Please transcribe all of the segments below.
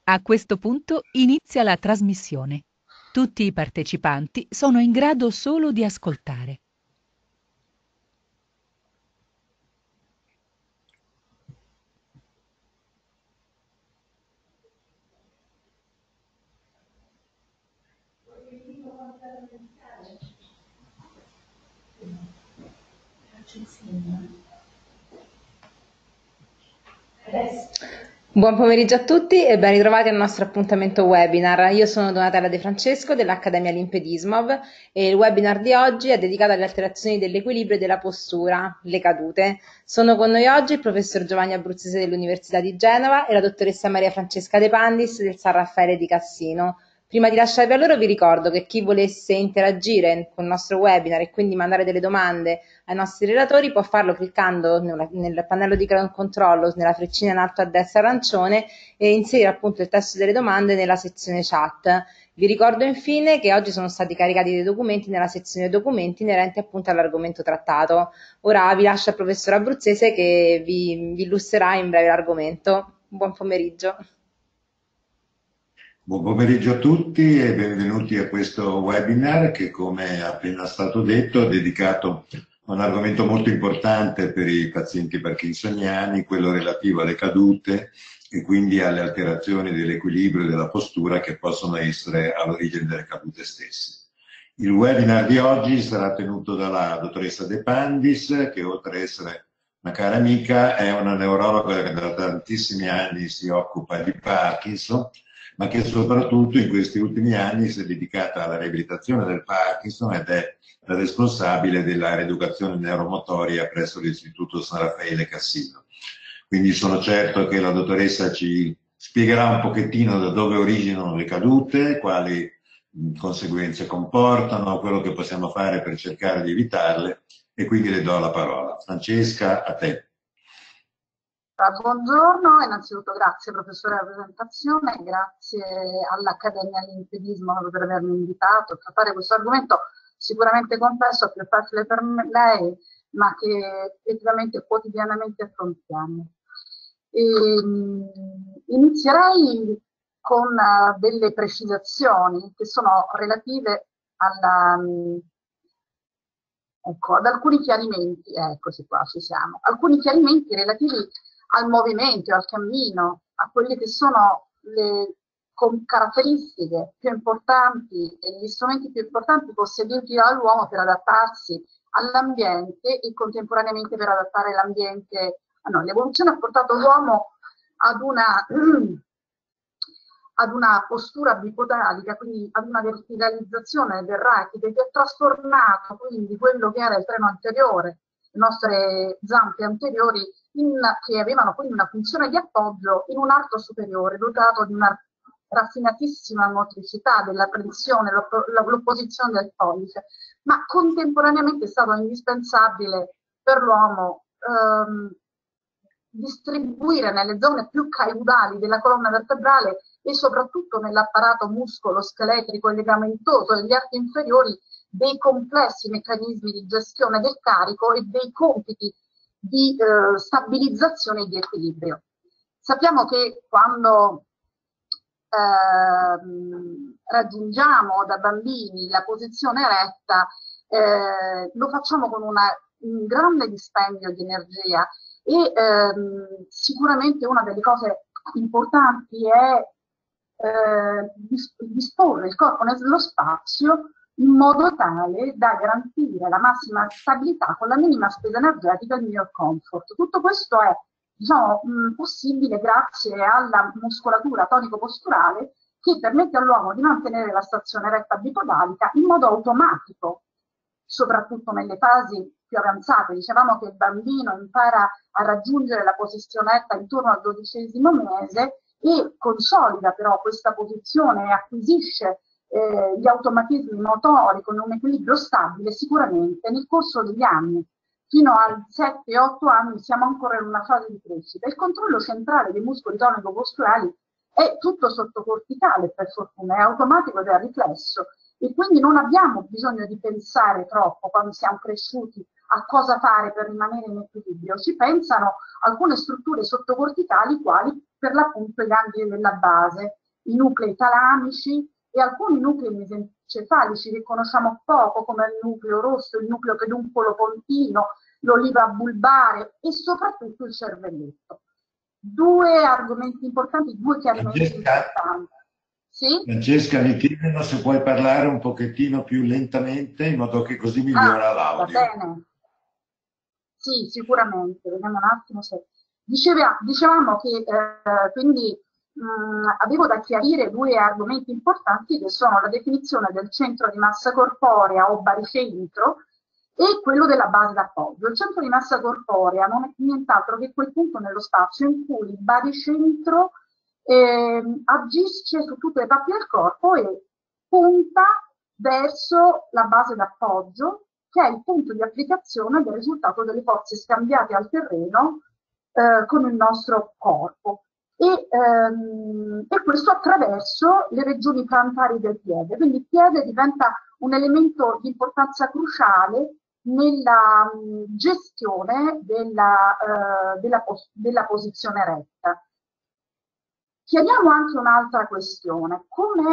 A questo punto inizia la trasmissione. Tutti i partecipanti sono in grado solo di ascoltare. Buon pomeriggio a tutti e ben ritrovati al nostro appuntamento webinar. Io sono Donatella De Francesco dell'Accademia Limpedismov e il webinar di oggi è dedicato alle alterazioni dell'equilibrio e della postura, le cadute. Sono con noi oggi il professor Giovanni Abruzzese dell'Università di Genova e la dottoressa Maria Francesca De Pandis del San Raffaele di Cassino. Prima di lasciarvi a loro vi ricordo che chi volesse interagire con il nostro webinar e quindi mandare delle domande ai nostri relatori può farlo cliccando nel pannello di controllo, nella freccina in alto a destra arancione e inserire appunto il testo delle domande nella sezione chat. Vi ricordo infine che oggi sono stati caricati dei documenti nella sezione documenti inerenti appunto all'argomento trattato. Ora vi lascio al professor Abruzzese che vi illustrerà in breve l'argomento. Buon pomeriggio. Buon pomeriggio a tutti e benvenuti a questo webinar che, come è appena stato detto, è dedicato a un argomento molto importante per i pazienti parkinsoniani, quello relativo alle cadute e quindi alle alterazioni dell'equilibrio e della postura che possono essere all'origine delle cadute stesse. Il webinar di oggi sarà tenuto dalla dottoressa De Pandis, che oltre ad essere una cara amica è una neurologa che da tantissimi anni si occupa di Parkinson, ma che soprattutto in questi ultimi anni si è dedicata alla riabilitazione del Parkinson ed è la responsabile della rieducazione neuromotoria presso l'Istituto San Raffaele Cassino. Quindi sono certo che la dottoressa ci spiegherà un pochettino da dove originano le cadute, quali conseguenze comportano, quello che possiamo fare per cercare di evitarle, e quindi le do la parola. Francesca, a te. Buongiorno, innanzitutto grazie professore per la presentazione, grazie all'Accademia Limpedismo per avermi invitato a trattare questo argomento sicuramente complesso, più facile per lei, ma che effettivamente quotidianamente affrontiamo. Inizierei con delle precisazioni che sono relative alla, ecco, ad alcuni chiarimenti, eccoci qua, ci siamo, alcuni chiarimenti relativi al movimento, al cammino, a quelle che sono le caratteristiche più importanti e gli strumenti più importanti posseduti dall'uomo per adattarsi all'ambiente e contemporaneamente per adattare l'ambiente. L'evoluzione ha portato l'uomo ad una postura bipodalica, quindi ad una verticalizzazione del raquide che ha trasformato quindi quello che era il treno anteriore, le nostre zampe anteriori, che avevano quindi una funzione di appoggio, in un arto superiore dotato di una raffinatissima motricità della prensione, l'opposizione del pollice, ma contemporaneamente è stato indispensabile per l'uomo distribuire nelle zone più caudali della colonna vertebrale e soprattutto nell'apparato muscolo-scheletrico e legamentoso degli arti inferiori dei complessi meccanismi di gestione del carico e dei compiti di stabilizzazione e di equilibrio. Sappiamo che quando raggiungiamo da bambini la posizione eretta, lo facciamo con un grande dispendio di energia e sicuramente una delle cose importanti è disporre il corpo nello spazio in modo tale da garantire la massima stabilità con la minima spesa energetica e il miglior comfort. Tutto questo è possibile grazie alla muscolatura tonico-posturale che permette all'uomo di mantenere la stazione retta bipodalica in modo automatico, soprattutto nelle fasi più avanzate. Dicevamo che il bambino impara a raggiungere la posizione retta intorno al 12° mese e consolida però questa posizione e acquisisce gli automatismi motori con un equilibrio stabile sicuramente nel corso degli anni. Fino a 7-8 anni siamo ancora in una fase di crescita. Il controllo centrale dei muscoli tonico-posturali è tutto sottocorticale, per fortuna, è automatico ed è riflesso, e quindi non abbiamo bisogno di pensare troppo quando siamo cresciuti a cosa fare per rimanere in equilibrio. Si pensano alcune strutture sottocorticali, quali per l'appunto i gangli della base, i nuclei talamici e alcuni nuclei mesencefalici che conosciamo poco, come il nucleo rosso, il nucleo peduncolo pontino, l'oliva bulbare e soprattutto il cervelletto. Due argomenti importanti, due chiarimenti importanti. Sì? Francesca, mi chiedono se puoi parlare un pochettino più lentamente in modo che così migliora l'audio. Va bene. Sì, sicuramente. Vediamo un attimo se... Dicevamo che quindi avevo da chiarire due argomenti importanti che sono la definizione del centro di massa corporea o baricentro e quello della base d'appoggio. Il centro di massa corporea non è nient'altro che quel punto nello spazio in cui il baricentro agisce su tutte le parti del corpo e punta verso la base d'appoggio, che è il punto di applicazione del risultato delle forze scambiate al terreno con il nostro corpo. E questo attraverso le regioni plantari del piede. Quindi il piede diventa un elemento di importanza cruciale nella gestione della posizione retta. Chiariamo anche un'altra questione,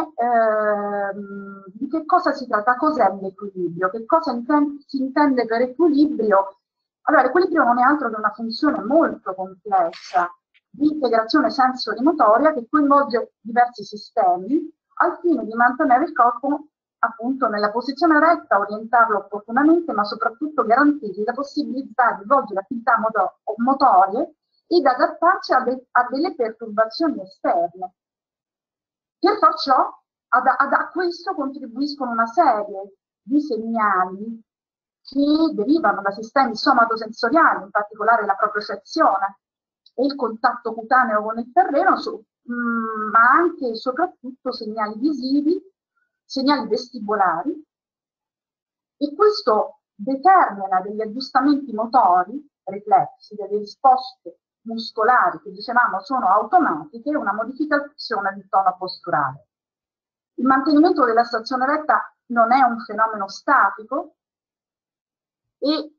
di che cosa si tratta, cos'è l'equilibrio, che cosa si intende per equilibrio? Allora, l'equilibrio non è altro che una funzione molto complessa di integrazione sensorimotoria che coinvolge diversi sistemi al fine di mantenere il corpo appunto nella posizione retta, orientarlo opportunamente, ma soprattutto garantirgli la possibilità di svolgere attività motorie ed adattarci a delle perturbazioni esterne. Per far ciò, a questo contribuiscono una serie di segnali che derivano da sistemi somatosensoriali, in particolare la propriocezione e il contatto cutaneo con il terreno, ma anche e soprattutto segnali visivi, segnali vestibolari, e questo determina degli aggiustamenti motori, riflessi, delle risposte muscolari che dicevamo sono automatiche e una modificazione del tono posturale. Il mantenimento della stazione retta non è un fenomeno statico e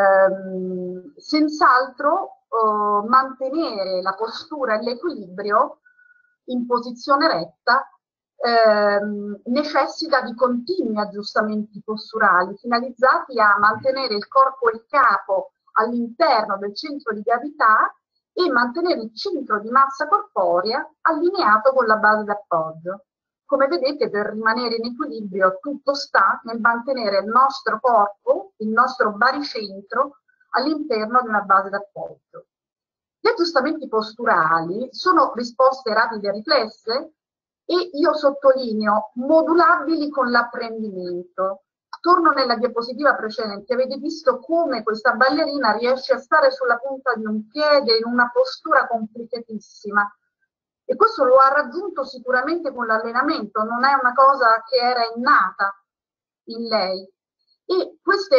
senz'altro mantenere la postura e l'equilibrio in posizione retta necessita di continui aggiustamenti posturali finalizzati a mantenere il corpo e il capo all'interno del centro di gravità e mantenere il centro di massa corporea allineato con la base d'appoggio. Come vedete, per rimanere in equilibrio tutto sta nel mantenere il nostro corpo, il nostro baricentro, all'interno di una base d'appoggio. Gli aggiustamenti posturali sono risposte rapide e riflesse e io sottolineo modulabili con l'apprendimento. Torno nella diapositiva precedente, avete visto come questa ballerina riesce a stare sulla punta di un piede in una postura complicatissima. E questo lo ha raggiunto sicuramente con l'allenamento, non è una cosa che era innata in lei. E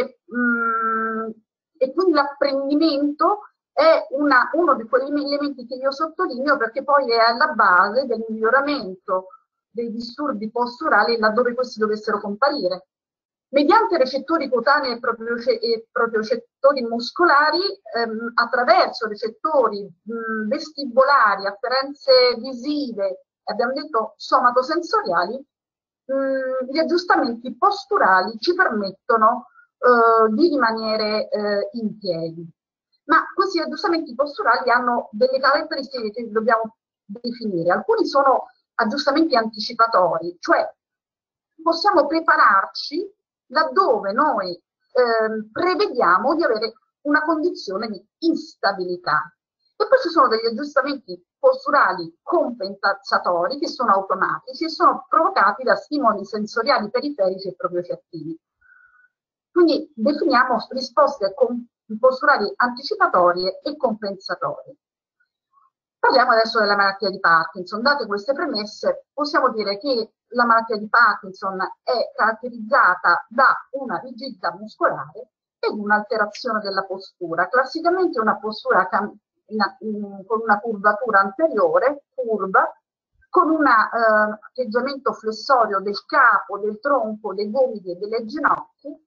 quindi l'apprendimento è uno di quegli elementi che io sottolineo perché poi è alla base del miglioramento dei disturbi posturali laddove questi dovessero comparire. Mediante recettori cutanei e propriocettori muscolari, attraverso recettori vestibolari, afferenze visive, abbiamo detto somatosensoriali, gli aggiustamenti posturali ci permettono di rimanere in piedi. Ma questi aggiustamenti posturali hanno delle caratteristiche che dobbiamo definire. Alcuni sono aggiustamenti anticipatori, cioè possiamo prepararci laddove noi prevediamo di avere una condizione di instabilità. E poi ci sono degli aggiustamenti posturali compensatori che sono automatici e sono provocati da stimoli sensoriali periferici e propriocettivi. Quindi definiamo risposte posturali anticipatorie e compensatorie. Parliamo adesso della malattia di Parkinson. Date queste premesse, possiamo dire che la malattia di Parkinson è caratterizzata da una rigidità muscolare ed un'alterazione della postura. Classicamente una postura con una curvatura anteriore, curva, con un atteggiamento flessorio del capo, del tronco, dei gomiti e delle ginocchia,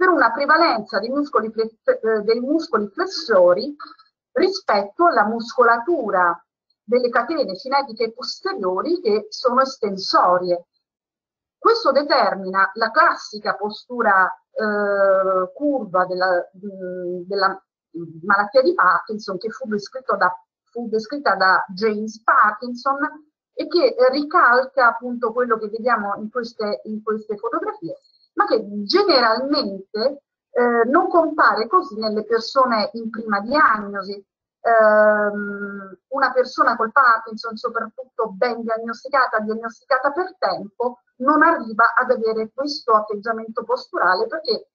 per una prevalenza dei muscoli flessori rispetto alla muscolatura delle catene cinetiche posteriori che sono estensorie. Questo determina la classica postura curva della malattia di Parkinson, che fu descritta da James Parkinson e che ricalca appunto quello che vediamo in queste fotografie, ma che generalmente non compare così nelle persone in prima diagnosi. Una persona col Parkinson, soprattutto ben diagnosticata per tempo, non arriva ad avere questo atteggiamento posturale perché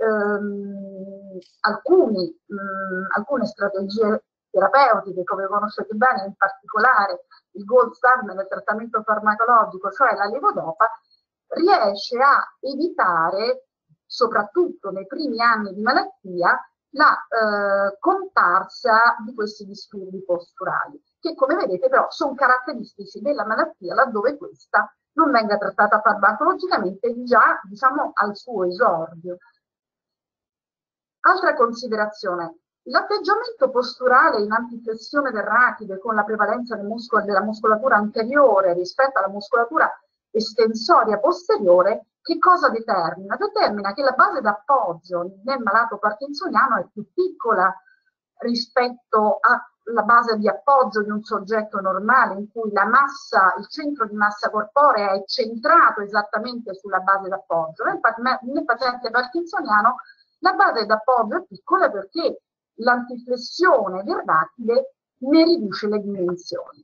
alcune strategie terapeutiche, come conoscete bene, in particolare il gold standard nel trattamento farmacologico, cioè la levodopa, riesce a evitare, soprattutto nei primi anni di malattia, la comparsa di questi disturbi posturali, che come vedete però sono caratteristici della malattia laddove questa non venga trattata farmacologicamente già, diciamo, al suo esordio. Altra considerazione: l'atteggiamento posturale in antiflessione del rachide con la prevalenza della muscolatura anteriore rispetto alla muscolatura estensoria posteriore, che cosa determina? Determina che la base d'appoggio nel malato parkinsoniano è più piccola rispetto alla base di appoggio di un soggetto normale, in cui la massa, il centro di massa corporea è centrato esattamente sulla base d'appoggio. Nel paziente parkinsoniano la base d'appoggio è piccola perché l'antiflessione del rachide ne riduce le dimensioni.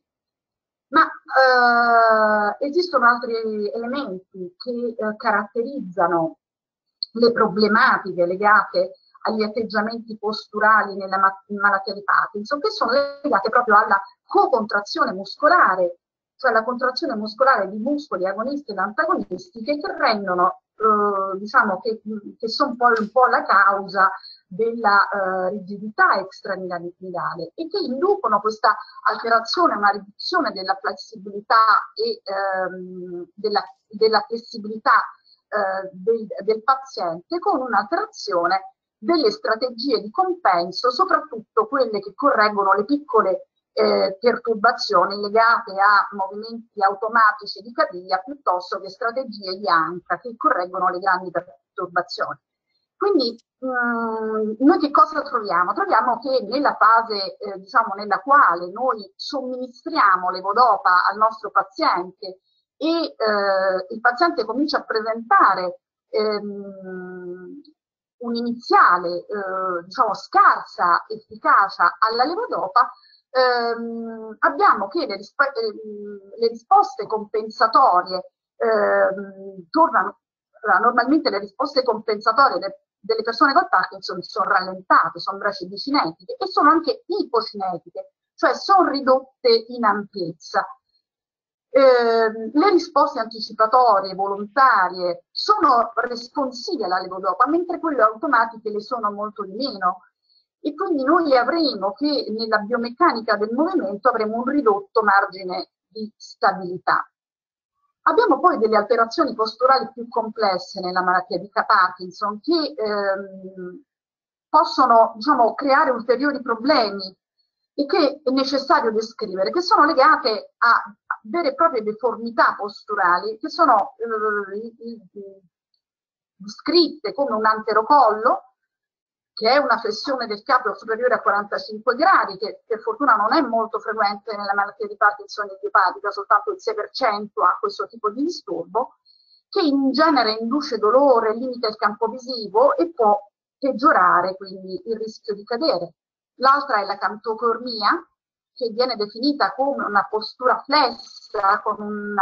Ma esistono altri elementi che caratterizzano le problematiche legate agli atteggiamenti posturali nella malattia di Parkinson, che sono legate proprio alla cocontrazione muscolare, cioè la contrazione muscolare di muscoli agonisti ed antagonisti che rendono, diciamo, che sono un po' la causa della rigidità extramidale e che inducono questa alterazione, una riduzione della flessibilità e della flessibilità del paziente, con un'alterazione delle strategie di compenso, soprattutto quelle che correggono le piccole perturbazioni legate a movimenti automatici di caviglia, piuttosto che strategie di anca che correggono le grandi perturbazioni. Quindi noi che cosa troviamo? Troviamo che nella fase diciamo, nella quale noi somministriamo levodopa al nostro paziente e il paziente comincia a presentare un'iniziale diciamo, scarsa efficacia alla levodopa, abbiamo che le risposte compensatorie tornano. Normalmente le risposte compensatorie delle persone con Parkinson sono rallentate, sono brachicinetiche e sono anche ipocinetiche, cioè sono ridotte in ampiezza. Le risposte anticipatorie, volontarie, sono responsive alla levodopa, mentre quelle automatiche le sono molto di meno. E quindi noi avremo che nella biomeccanica del movimento avremo un ridotto margine di stabilità. Abbiamo poi delle alterazioni posturali più complesse nella malattia di Parkinson che possono, diciamo, creare ulteriori problemi e che è necessario descrivere, che sono legate a vere e proprie deformità posturali, che sono descritte come un anterocollo, che è una flessione del capo superiore a 45 gradi, che per fortuna non è molto frequente nella malattia di Parkinson idiopatica, soltanto il 6% ha questo tipo di disturbo, che in genere induce dolore, limita il campo visivo e può peggiorare quindi il rischio di cadere. L'altra è la cantocormia, che viene definita come una postura flessa, con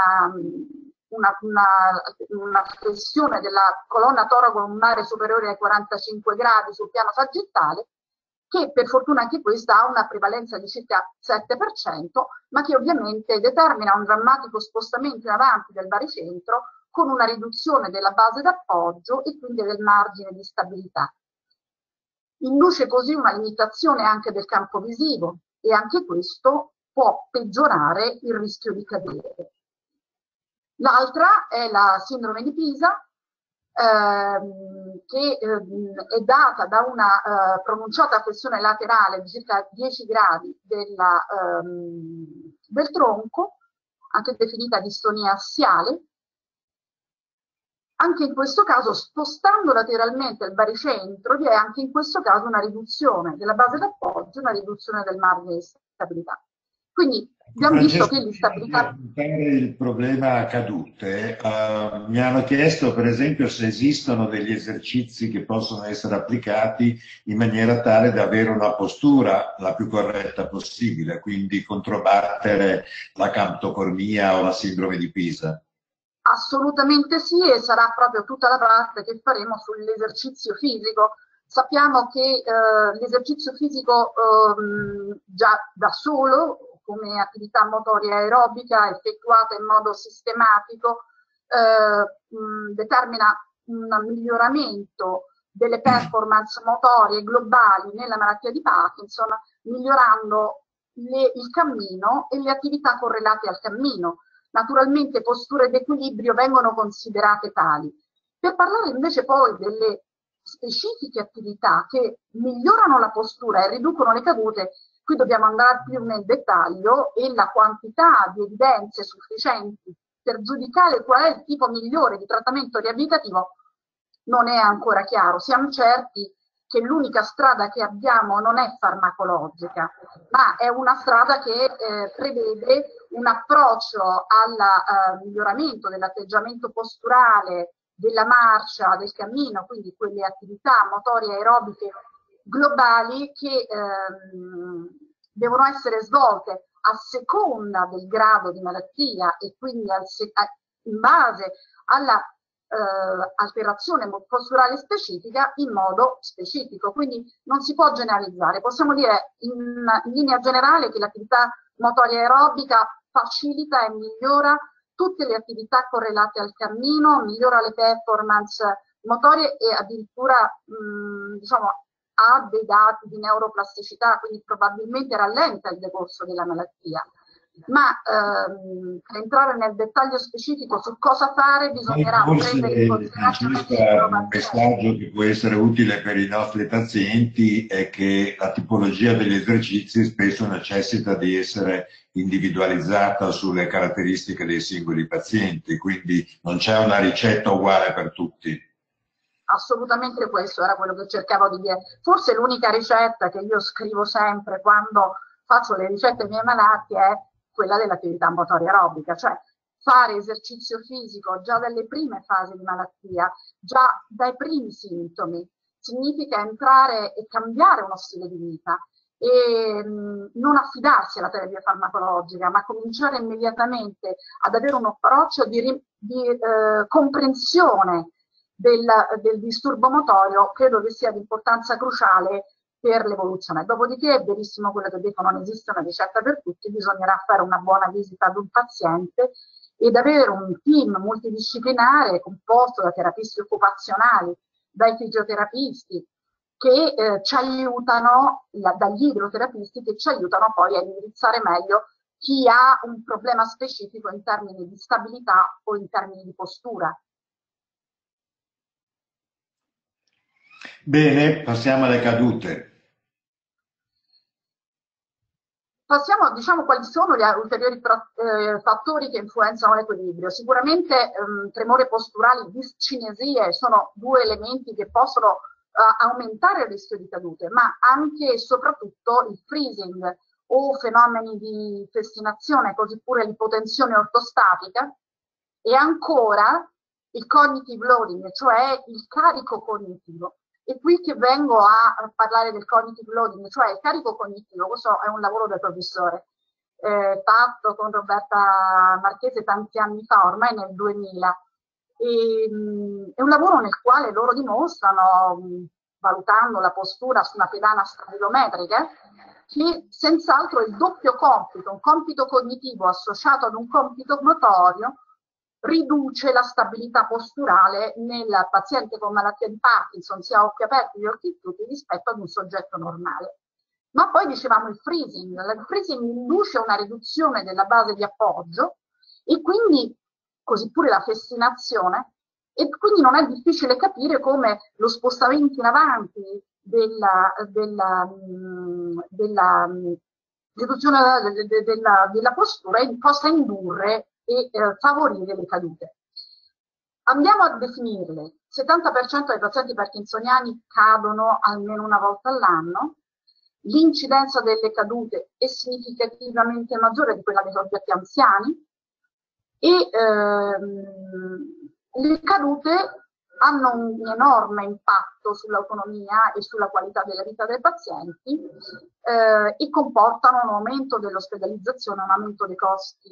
una flessione della colonna toracolumare superiore ai 45 gradi sul piano sagittale, che per fortuna anche questa ha una prevalenza di circa 7%, ma che ovviamente determina un drammatico spostamento in avanti del baricentro con una riduzione della base d'appoggio e quindi del margine di stabilità. Induce così una limitazione anche del campo visivo e anche questo può peggiorare il rischio di cadere. L'altra è la sindrome di Pisa, che è data da una pronunciata flessione laterale di circa 10 gradi del tronco, anche definita distonia assiale. Anche in questo caso, spostando lateralmente il baricentro, vi è anche in questo caso una riduzione della base d'appoggio, una riduzione del margine di stabilità. Quindi abbiamo visto che l'instabilità... Per il problema cadute, mi hanno chiesto per esempio se esistono degli esercizi che possono essere applicati in maniera tale da avere una postura la più corretta possibile, quindi controbattere la camtocormia o la sindrome di Pisa. Assolutamente sì, e sarà proprio tutta la parte che faremo sull'esercizio fisico. Sappiamo che l'esercizio fisico già da solo, come attività motoria aerobica effettuata in modo sistematico, determina un miglioramento delle performance motorie globali nella malattia di Parkinson, migliorando il cammino e le attività correlate al cammino. Naturalmente posture d'equilibrio vengono considerate tali. Per parlare invece poi delle specifiche attività che migliorano la postura e riducono le cadute, qui dobbiamo andare più nel dettaglio, e la quantità di evidenze sufficienti per giudicare qual è il tipo migliore di trattamento riabilitativo non è ancora chiaro. Siamo certi che l'unica strada che abbiamo non è farmacologica, ma è una strada che prevede un approccio al miglioramento dell'atteggiamento posturale, della marcia, del cammino, quindi quelle attività motorie aerobiche globali che devono essere svolte a seconda del grado di malattia e quindi in base alla alterazione posturale specifica in modo specifico, quindi non si può generalizzare. Possiamo dire in linea generale che l'attività motoria aerobica facilita e migliora tutte le attività correlate al cammino, migliora le performance motorie e addirittura diciamo, ha dei dati di neuroplasticità, quindi probabilmente rallenta il decorso della malattia. Ma per entrare nel dettaglio specifico su cosa fare bisognerà prendere in considerazione un messaggio che può essere utile per i nostri pazienti è che la tipologia degli esercizi spesso necessita di essere individualizzata sulle caratteristiche dei singoli pazienti, quindi non c'è una ricetta uguale per tutti. Assolutamente, questo era quello che cercavo di dire. Forse l'unica ricetta che io scrivo sempre quando faccio le ricette ai miei malati è quella dell'attività motoria aerobica, cioè fare esercizio fisico già dalle prime fasi di malattia, già dai primi sintomi, significa entrare e cambiare uno stile di vita e non affidarsi alla terapia farmacologica, ma cominciare immediatamente ad avere un approccio di comprensione del disturbo motorio. Credo che sia di importanza cruciale per l'evoluzione. Dopodiché è verissimo quello che dicono, non esiste una ricetta per tutti, bisognerà fare una buona visita ad un paziente ed avere un team multidisciplinare composto da terapisti occupazionali, dai fisioterapisti che ci aiutano, dagli idroterapisti che ci aiutano poi a indirizzare meglio chi ha un problema specifico in termini di stabilità o in termini di postura. Bene, passiamo alle cadute. Passiamo, diciamo, quali sono gli ulteriori fattori che influenzano l'equilibrio. Sicuramente tremori posturali, discinesie sono due elementi che possono aumentare il rischio di cadute, ma anche e soprattutto il freezing o fenomeni di festinazione, così pure l'ipotensione ortostatica, e ancora il cognitive loading, cioè il carico cognitivo. E qui che vengo a parlare del cognitive loading, cioè il carico cognitivo. Questo è un lavoro del professore fatto con Roberta Marchese tanti anni fa, ormai nel 2000. È un lavoro nel quale loro dimostrano, valutando la postura su una pedana stabilometrica, che senz'altro il doppio compito, un compito cognitivo associato ad un compito motorio, riduce la stabilità posturale nel paziente con malattia di Parkinson, sia a occhi aperti che occhi chiusi, rispetto ad un soggetto normale. Ma poi dicevamo il freezing. Il freezing induce una riduzione della base di appoggio e quindi, così pure la festinazione, E quindi non è difficile capire come lo spostamento in avanti della postura possa indurre e favorire le cadute. Andiamo a definirle. Il 70% dei pazienti parkinsoniani cadono almeno una volta all'anno, l'incidenza delle cadute è significativamente maggiore di quella dei soggetti anziani e le cadute hanno un enorme impatto sull'autonomia e sulla qualità della vita dei pazienti e comportano un aumento dell'ospedalizzazione, un aumento dei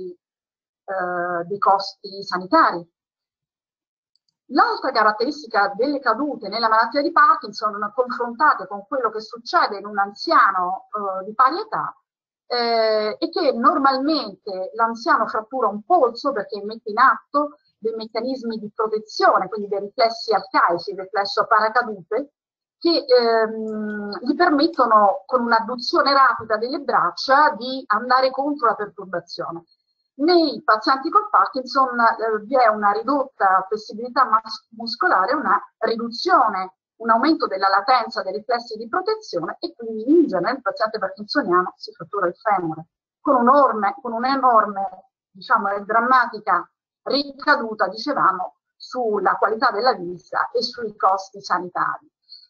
costi sanitari. L'altra caratteristica delle cadute nella malattia di Parkinson, confrontate con quello che succede in un anziano di pari età, è che normalmente l'anziano frattura un polso perché mette in atto dei meccanismi di protezione, quindi dei riflessi arcaici, il riflesso paracadute, che gli permettono con un'adduzione rapida delle braccia di andare contro la perturbazione. Nei pazienti con Parkinson vi è una ridotta flessibilità muscolare, una riduzione, un aumento della latenza dei riflessi di protezione e quindi in genere il paziente parkinsoniano si frattura il femore con un'enorme, diciamo, e drammatica ricaduta, dicevamo, sulla qualità della vita e sui costi sanitari.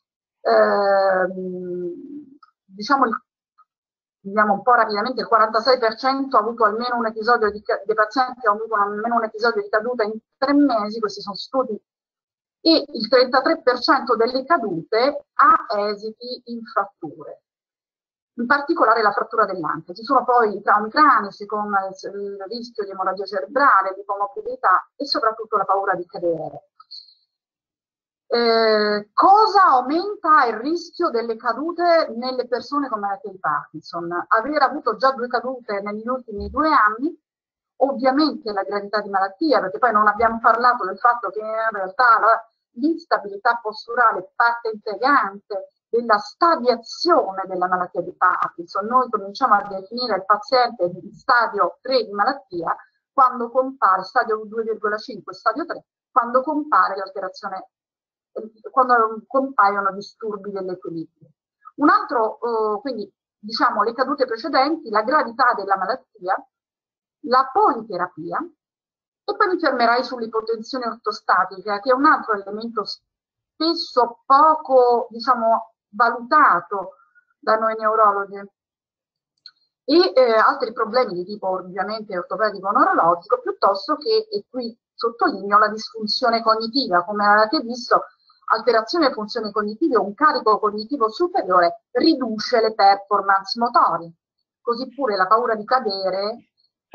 Diciamo andiamo un po' rapidamente, il 46% ha avuto almeno un episodio dei pazienti hanno avuto almeno un episodio di caduta in 3 mesi, questi sono studi, e il 33% delle cadute ha esiti in fratture, in particolare la frattura dell'anca. Ci sono poi i traumi cranici con il rischio di emorragia cerebrale, di ipomobilità e soprattutto la paura di cadere. Cosa aumenta il rischio delle cadute nelle persone con malattia di Parkinson? Aver avuto già 2 cadute negli ultimi 2 anni, ovviamente la gravità di malattia, perché poi non abbiamo parlato del fatto che in realtà l'instabilità posturale è parte integrante della stadiazione della malattia di Parkinson. Noi cominciamo a definire il paziente in stadio 3 di malattia quando compare, stadio 2,5, stadio 3, quando compare l'alterazione, quando compaiono disturbi dell'equilibrio. Un altro, quindi diciamo le cadute precedenti, la gravità della malattia, la politerapia e poi mi fermerai sull'ipotensione ortostatica, che è un altro elemento spesso poco, diciamo, valutato da noi neurologi. E altri problemi di tipo ovviamente ortopedico neurologico, piuttosto che, e qui sottolineo, la disfunzione cognitiva, come avete visto, alterazione delle funzioni cognitive o un carico cognitivo superiore riduce le performance motori, così pure la paura di cadere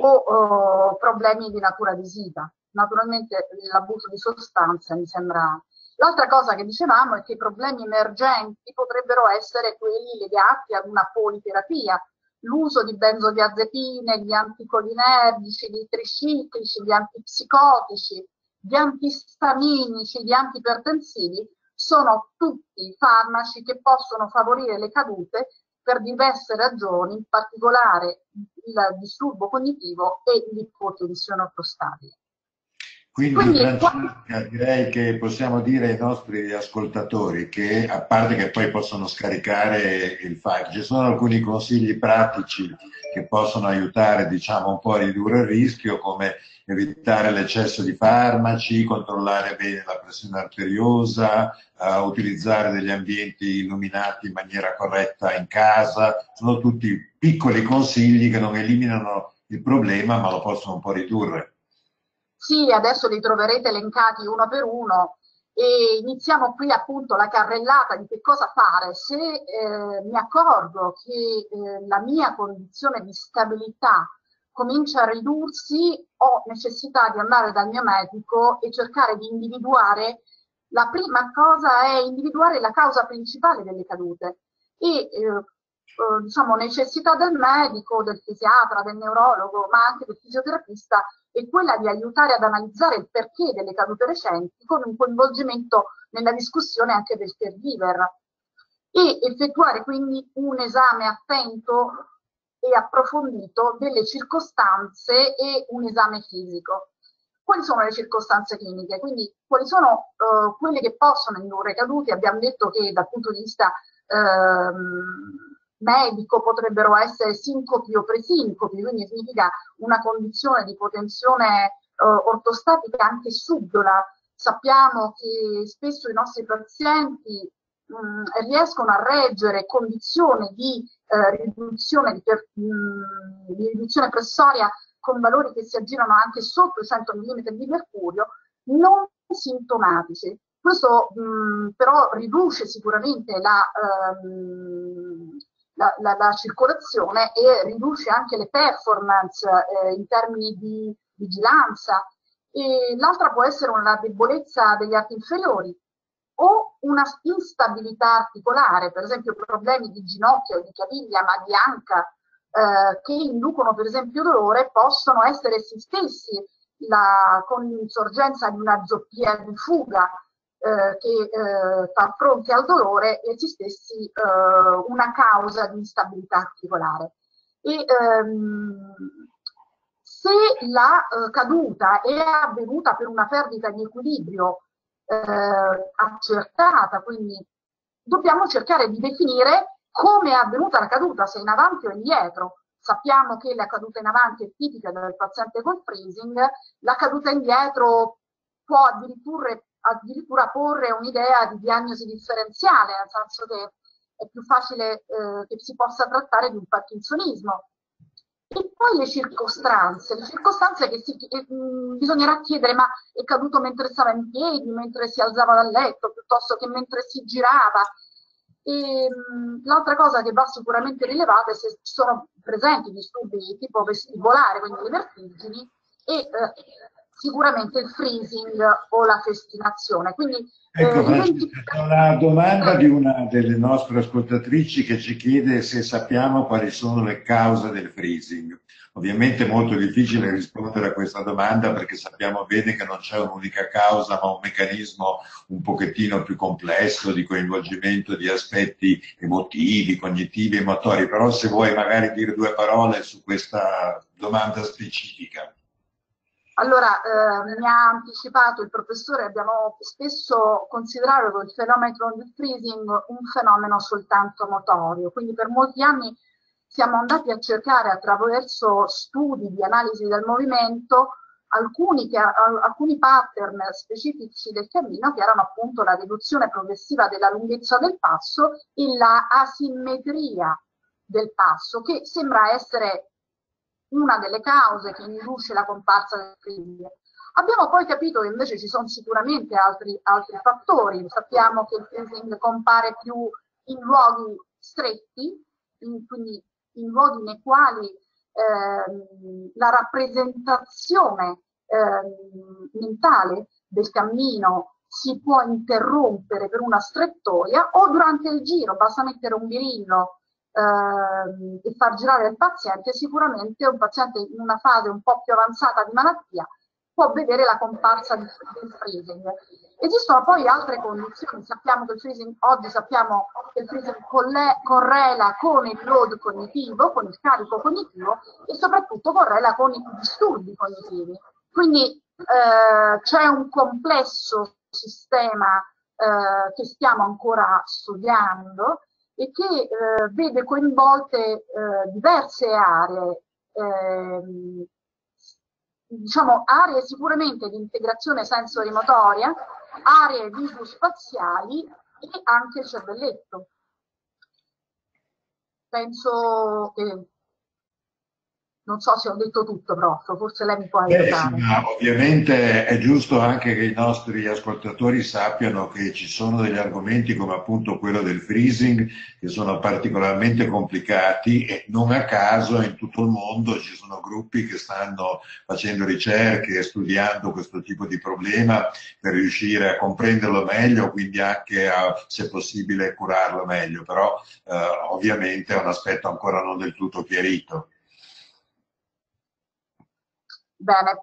o problemi di natura visiva. Naturalmente l'abuso di sostanze mi sembra. L'altra cosa che dicevamo è che i problemi emergenti potrebbero essere quelli legati ad una politerapia, l'uso di benzodiazepine, di anticolinergici, di triciclici, di antipsicotici, di antistaminici, di antipertensivi, sono tutti farmaci che possono favorire le cadute per diverse ragioni, in particolare il disturbo cognitivo e l'ipotensione ortostatica. Quindi Francesca, direi che possiamo dire ai nostri ascoltatori che, a parte che poi possono scaricare il file, ci sono alcuni consigli pratici che possono aiutare, diciamo, un po' a ridurre il rischio, come evitare l'eccesso di farmaci, controllare bene la pressione arteriosa, utilizzare degli ambienti illuminati in maniera corretta in casa. Sono tutti piccoli consigli che non eliminano il problema, ma lo possono un po' ridurre. Sì, adesso li troverete elencati uno per uno e iniziamo qui appunto la carrellata di che cosa fare. Se mi accorgo che la mia condizione di stabilità comincia a ridursi, ho necessità di andare dal mio medico e cercare di individuare, la prima cosa è individuare la causa principale delle cadute e diciamo necessità del medico, del fisiatra, del neurologo, ma anche del fisioterapista è quella di aiutare ad analizzare il perché delle cadute recenti con un coinvolgimento nella discussione anche del caregiver e effettuare quindi un esame attento e approfondito delle circostanze e un esame fisico. quali sono le circostanze cliniche, quindi quali sono quelle che possono indurre caduti. Abbiamo detto che dal punto di vista medico potrebbero essere sincopi o presincopi, quindi significa una condizione di ipotensione ortostatica anche subdola. Sappiamo che spesso i nostri pazienti riescono a reggere condizioni di riduzione pressoria con valori che si aggirano anche sotto i 100 mm di mercurio, non sintomatici. Questo però riduce sicuramente la circolazione e riduce anche le performance in termini di vigilanza. E l'altra può essere una debolezza degli arti inferiori o una instabilità articolare, per esempio problemi di ginocchio, di caviglia, ma di anca, che inducono per esempio dolore, possono essere essi stessi con l'insorgenza di una zoppia di fuga che fa fronte al dolore, essi stessi una causa di instabilità articolare. E se la caduta è avvenuta per una perdita di equilibrio accertata, quindi dobbiamo cercare di definire come è avvenuta la caduta, se in avanti o indietro. Sappiamo che la caduta in avanti è tipica del paziente col freezing, la caduta indietro può addirittura porre un'idea di diagnosi differenziale, nel senso che è più facile che si possa trattare di un parkinsonismo. E poi le circostanze che bisognerà chiedere, ma è caduto mentre stava in piedi, mentre si alzava dal letto, piuttosto che mentre si girava. L'altra cosa che va sicuramente rilevata è se sono presenti disturbi di tipo vestibolare, quindi le vertigini, e sicuramente il freezing o la festinazione. Quindi, ecco Francesca, c'è una domanda di una delle nostre ascoltatrici che ci chiede se sappiamo quali sono le cause del freezing. Ovviamente è molto difficile rispondere a questa domanda perché sappiamo bene che non c'è un'unica causa, ma un meccanismo un pochettino più complesso di coinvolgimento di aspetti emotivi, cognitivi e motori. Però se vuoi magari dire due parole su questa domanda specifica. Allora, mi ha anticipato il professore, abbiamo spesso considerato il fenomeno del freezing un fenomeno soltanto motorio, quindi per molti anni siamo andati a cercare attraverso studi di analisi del movimento alcuni pattern specifici del cammino, che erano appunto la riduzione progressiva della lunghezza del passo e la asimmetria del passo, che sembra essere una delle cause che induce la comparsa del freezing. Abbiamo poi capito che invece ci sono sicuramente altri fattori. Sappiamo che il freezing compare più in luoghi stretti, quindi in luoghi nei quali la rappresentazione mentale del cammino si può interrompere per una strettoia, o durante il giro basta mettere un birillo e far girare il paziente. Sicuramente un paziente in una fase un po' più avanzata di malattia può vedere la comparsa del freezing. Esistono poi altre condizioni, sappiamo che il freezing, oggi sappiamo che il freezing correla con il load cognitivo, con il carico cognitivo, e soprattutto correla con i disturbi cognitivi. Quindi c'è un complesso sistema che stiamo ancora studiando e che vede coinvolte diverse aree, diciamo aree sicuramente di integrazione sensorimotoria, aree visospaziali e anche il cervelletto. Penso che, non so se ho detto tutto, prof, forse lei mi può aiutare. Sì, ma ovviamente è giusto anche che i nostri ascoltatori sappiano che ci sono degli argomenti come appunto quello del freezing che sono particolarmente complicati, e non a caso in tutto il mondo ci sono gruppi che stanno facendo ricerche e studiando questo tipo di problema per riuscire a comprenderlo meglio, quindi anche a, se possibile, curarlo meglio, però ovviamente è un aspetto ancora non del tutto chiarito. Bene,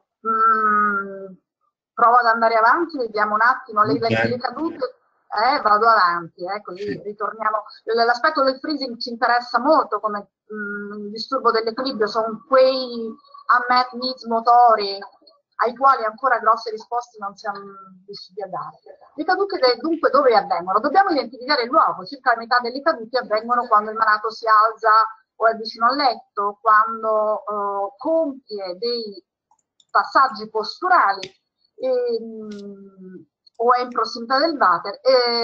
provo ad andare avanti, vediamo un attimo le cadute. Vado avanti, così ritorniamo. L'aspetto del freezing ci interessa molto come disturbo dell'equilibrio, sono quei unmet needs motori ai quali ancora grosse risposte non siamo riusciti a dare. Le cadute dunque dove avvengono? Dobbiamo identificare il luogo, circa la metà delle cadute avvengono quando il malato si alza o è vicino al letto, quando compie dei passaggi posturali o è in prossimità del water,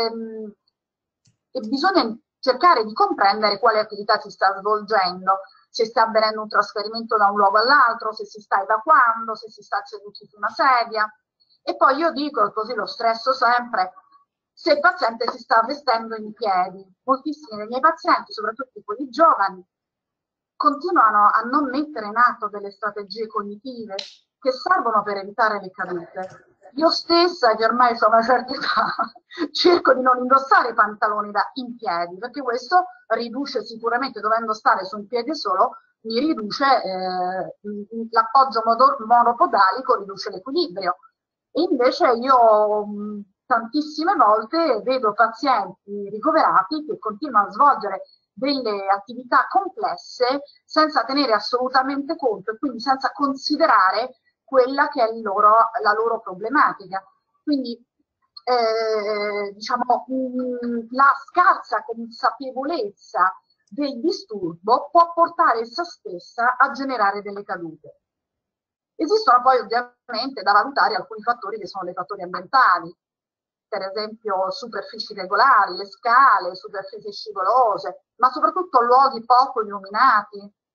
e bisogna cercare di comprendere quale attività si sta svolgendo, se sta avvenendo un trasferimento da un luogo all'altro, se si sta evacuando, se si sta seduti su una sedia. E poi io dico, così lo stresso sempre, se il paziente si sta vestendo in piedi. Moltissimi dei miei pazienti, soprattutto quelli giovani, continuano a non mettere in atto delle strategie cognitive che servono per evitare le cadute. Io stessa, che ormai ho una certa età, cerco di non indossare i pantaloni in piedi, perché questo riduce sicuramente, dovendo stare su un piede solo, mi riduce l'appoggio monopodalico, riduce l'equilibrio. E invece io tantissime volte vedo pazienti ricoverati che continuano a svolgere delle attività complesse senza tenere assolutamente conto e quindi senza considerare quella che è la loro problematica. Quindi diciamo, la scarsa consapevolezza del disturbo può portare essa stessa a generare delle cadute. Esistono poi ovviamente da valutare alcuni fattori che sono dei fattori ambientali, per esempio superfici regolari, le scale, superfici scivolose, ma soprattutto luoghi poco illuminati.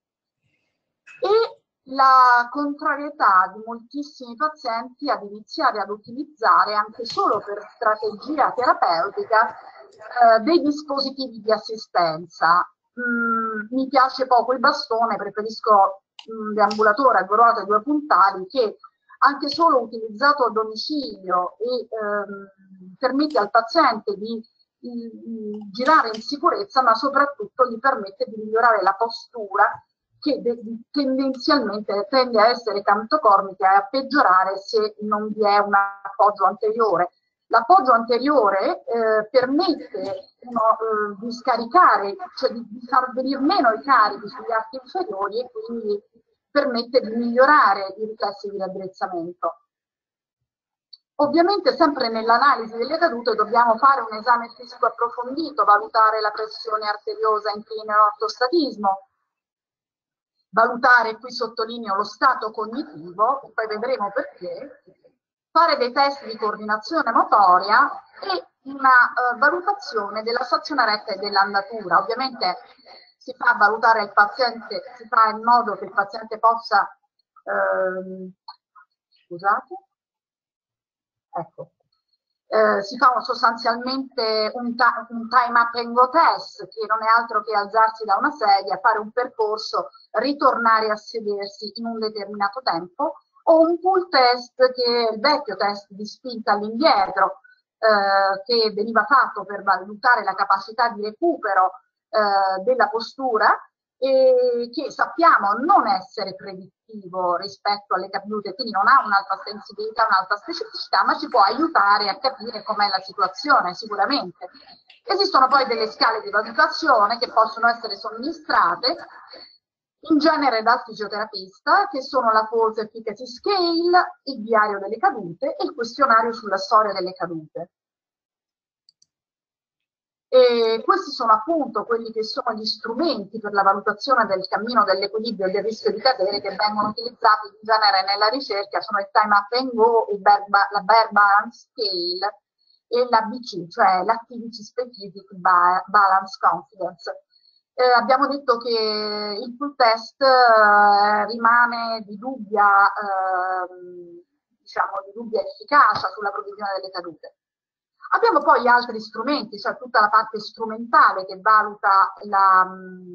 E la contrarietà di moltissimi pazienti ad iniziare ad utilizzare, anche solo per strategia terapeutica, dei dispositivi di assistenza. Mi piace poco il bastone, preferisco un deambulatore a due ruote e due puntali che anche solo utilizzato a domicilio e permette al paziente di girare in sicurezza, ma soprattutto gli permette di migliorare la postura, che tendenzialmente tende a essere cantocormica e a peggiorare se non vi è un appoggio anteriore. L'appoggio anteriore permette di scaricare, cioè di far venire meno i carichi sugli arti inferiori e quindi permette di migliorare i riflessi di raddrizzamento. Ovviamente sempre nell'analisi delle cadute dobbiamo fare un esame fisico approfondito, valutare la pressione arteriosa in clineo ortostatismo, valutare, qui sottolineo, lo stato cognitivo, e poi vedremo perché, fare dei test di coordinazione motoria e una valutazione della stazione retta e dell'andatura. Ovviamente si fa valutare il paziente, si fa in modo che il paziente possa, scusate, ecco, si fa sostanzialmente un time up and go test, che non è altro che alzarsi da una sedia, fare un percorso, ritornare a sedersi in un determinato tempo, o un pull test, che è il vecchio test di spinta all'indietro, che veniva fatto per valutare la capacità di recupero della postura, e che sappiamo non essere predittivo rispetto alle cadute, quindi non ha un'alta sensibilità, un'alta specificità, ma ci può aiutare a capire com'è la situazione sicuramente. Esistono poi delle scale di valutazione che possono essere somministrate in genere dal fisioterapista, che sono la Falls Efficacy Scale, il diario delle cadute e il questionario sulla storia delle cadute. E questi sono appunto quelli che sono gli strumenti per la valutazione del cammino dell'equilibrio e del rischio di cadere, che vengono utilizzati in genere nella ricerca. Sono il Time Up and Go, la Bear Balance Scale e l'ABC, cioè l'Activity Specific Balance Confidence. Abbiamo detto che il pull test rimane di dubbia, diciamo, di dubbia efficacia sulla previsione delle cadute. Abbiamo poi altri strumenti, cioè tutta la parte strumentale che valuta la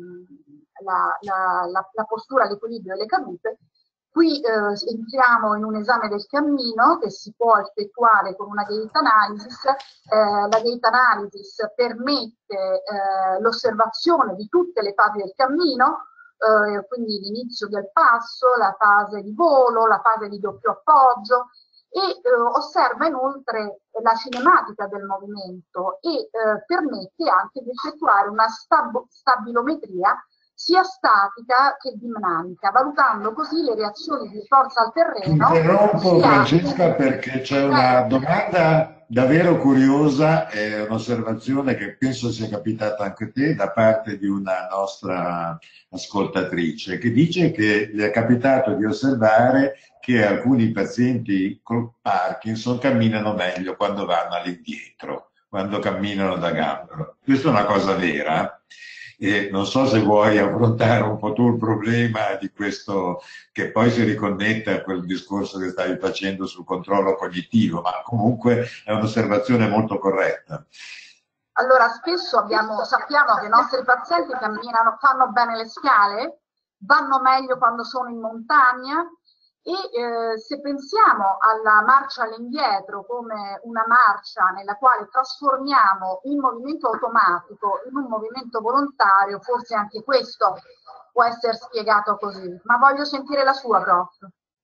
postura, l'equilibrio e le cadute. Qui entriamo in un esame del cammino che si può effettuare con una gait analysis. La gait analysis permette l'osservazione di tutte le fasi del cammino, quindi l'inizio del passo, la fase di volo, la fase di doppio appoggio, e osserva inoltre la cinematica del movimento e permette anche di effettuare una stabilometria sia statica che dinamica, valutando così le reazioni di forza al Ti terreno. interrompo sia... Francesca perché c'è una domanda davvero curiosa e un'osservazione che penso sia capitata anche a te da parte di una nostra ascoltatrice che dice che le è capitato di osservare che alcuni pazienti col Parkinson camminano meglio quando vanno all'indietro, quando camminano da gambero. Questa è una cosa vera. E non so se vuoi affrontare un po' tu il problema di questo, che poi si riconnette a quel discorso che stavi facendo sul controllo cognitivo, ma comunque è un'osservazione molto corretta. Allora, spesso sappiamo che i nostri pazienti camminano, fanno bene le scale, vanno meglio quando sono in montagna e se pensiamo alla marcia all'indietro come una marcia nella quale trasformiamo il movimento automatico in un movimento volontario, forse anche questo può essere spiegato così. Ma voglio sentire la sua, prof.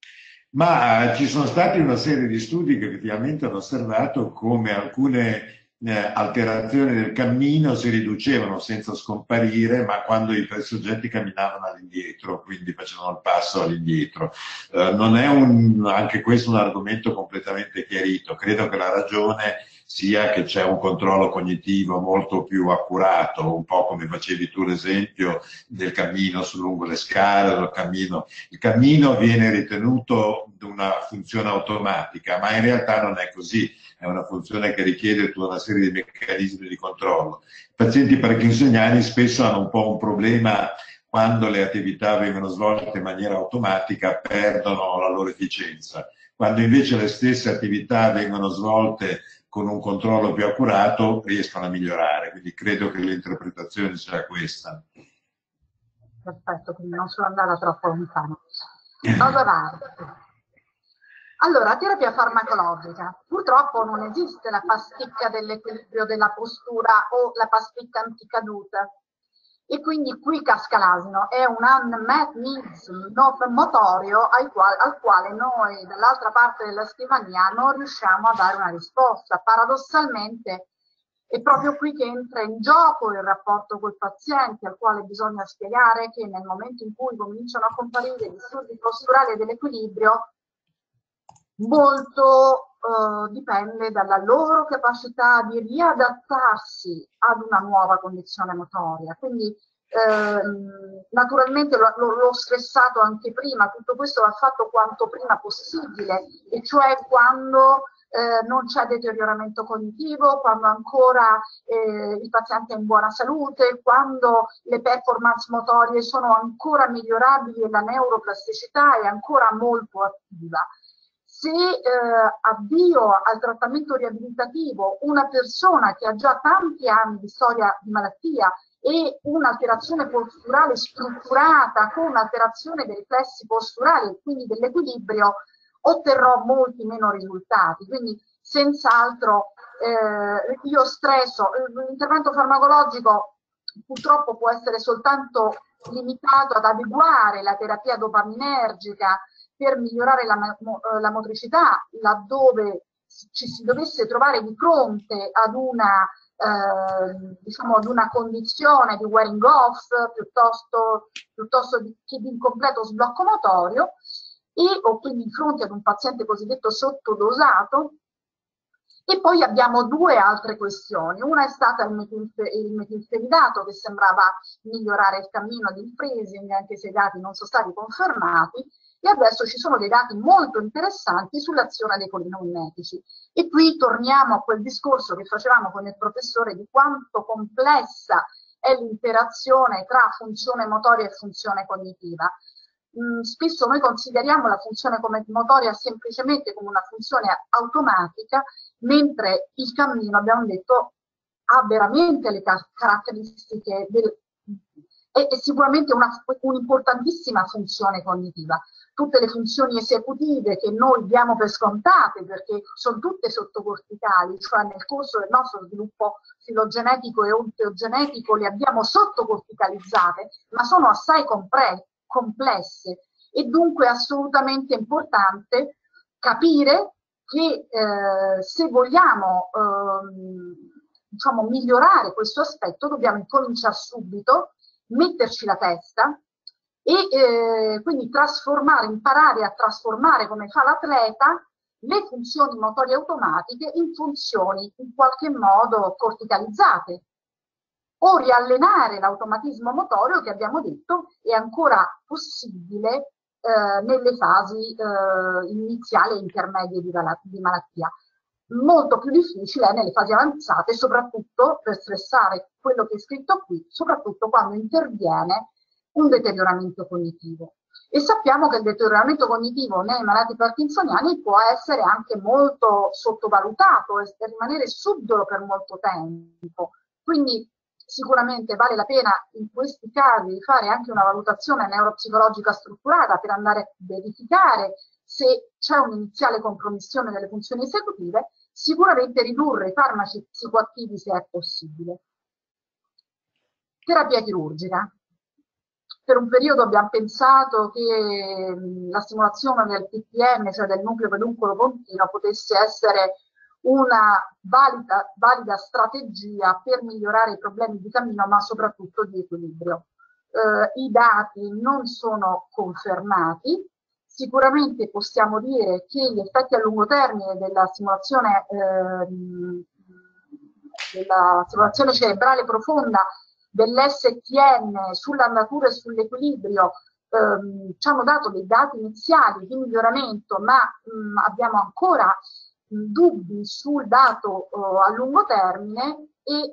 Ma ci sono stati una serie di studi che effettivamente hanno osservato come alcune alterazioni del cammino si riducevano senza scomparire, ma quando i soggetti camminavano all'indietro, quindi facevano il passo all'indietro. Non è anche questo un argomento completamente chiarito. Credo che la ragione sia che c'è un controllo cognitivo molto più accurato, un po' come facevi tu l'esempio del cammino lungo le scale, il cammino viene ritenuto una funzione automatica, ma in realtà non è così, è una funzione che richiede tutta una serie di meccanismi di controllo. I pazienti parkinsoniani spesso hanno un po' un problema quando le attività vengono svolte in maniera automatica, perdono la loro efficienza. Quando invece le stesse attività vengono svolte con un controllo più accurato, riescono a migliorare. Quindi credo che l'interpretazione sia questa. Perfetto, quindi non sono andata troppo lontano. Vado avanti. Allora, terapia farmacologica. Purtroppo non esiste la pasticca dell'equilibrio della postura o la pasticca anticaduta. E quindi qui casca l'asino, è un unmet needs motorio al quale noi dall'altra parte della scrivania non riusciamo a dare una risposta. Paradossalmente è proprio qui che entra in gioco il rapporto col paziente, al quale bisogna spiegare che nel momento in cui cominciano a comparire disturbi posturali e dell'equilibrio, molto dipende dalla loro capacità di riadattarsi ad una nuova condizione motoria. Quindi naturalmente l'ho stressato anche prima, tutto questo va fatto quanto prima possibile, e cioè quando non c'è deterioramento cognitivo, quando ancora il paziente è in buona salute, quando le performance motorie sono ancora migliorabili e la neuroplasticità è ancora molto attiva. Se avvio al trattamento riabilitativo una persona che ha già tanti anni di storia di malattia e un'alterazione posturale strutturata con un'alterazione dei riflessi posturali e quindi dell'equilibrio, otterrò molti meno risultati. Quindi senz'altro io stresso. L'intervento farmacologico purtroppo può essere soltanto limitato ad adeguare la terapia dopaminergica per migliorare la motricità, laddove ci si dovesse trovare di fronte ad una diciamo ad una condizione di wearing off piuttosto che di incompleto sblocco motorio, o quindi di fronte ad un paziente cosiddetto sottodosato. E poi abbiamo due altre questioni. Una è stata il metilfenidato, che sembrava migliorare il cammino del freezing, anche se i dati non sono stati confermati, e adesso ci sono dei dati molto interessanti sull'azione dei colinomimetici. E qui torniamo a quel discorso che facevamo con il professore di quanto complessa è l'interazione tra funzione motoria e funzione cognitiva. Spesso noi consideriamo la funzione motoria semplicemente come una funzione automatica, mentre il cammino, abbiamo detto, ha veramente le caratteristiche è sicuramente un'importantissima funzione cognitiva. Tutte le funzioni esecutive che noi diamo per scontate, perché sono tutte sottocorticali, cioè nel corso del nostro sviluppo filogenetico e ontogenetico le abbiamo sottocorticalizzate, ma sono assai complesse, e dunque è assolutamente importante capire che se vogliamo diciamo, migliorare questo aspetto dobbiamo incominciare subito metterci la testa e quindi imparare a trasformare, come fa l'atleta, le funzioni motorie automatiche in funzioni in qualche modo corticalizzate, o riallenare l'automatismo motorio che abbiamo detto è ancora possibile nelle fasi iniziali e intermedie di malattia. Molto più difficile è nelle fasi avanzate, soprattutto per stressare quello che è scritto qui, soprattutto quando interviene un deterioramento cognitivo. E sappiamo che il deterioramento cognitivo nei malati parkinsoniani può essere anche molto sottovalutato e rimanere subdolo per molto tempo. Quindi sicuramente vale la pena in questi casi fare anche una valutazione neuropsicologica strutturata per andare a verificare se c'è un'iniziale compromissione delle funzioni esecutive, sicuramente ridurre i farmaci psicoattivi se è possibile. Terapia chirurgica. Per un periodo abbiamo pensato che la stimolazione del TPM, cioè del nucleo peduncolo pontino, potesse essere una valida strategia per migliorare i problemi di cammino, ma soprattutto di equilibrio. I dati non sono confermati. Sicuramente possiamo dire che gli effetti a lungo termine della stimolazione cerebrale profonda dell'STN sull'andatura e sull'equilibrio ci hanno dato dei dati iniziali di miglioramento, ma abbiamo ancora dubbi sul dato a lungo termine e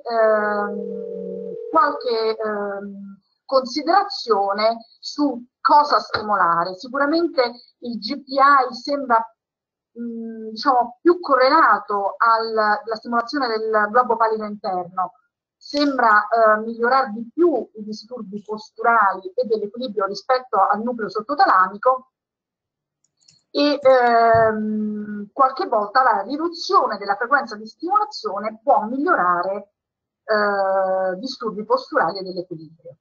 qualche considerazione su cosa stimolare. Sicuramente il GPI sembra diciamo, più correlato alla stimolazione del globo pallido interno, sembra migliorare di più i disturbi posturali e dell'equilibrio rispetto al nucleo sottotalamico e qualche volta la riduzione della frequenza di stimolazione può migliorare disturbi posturali e dell'equilibrio.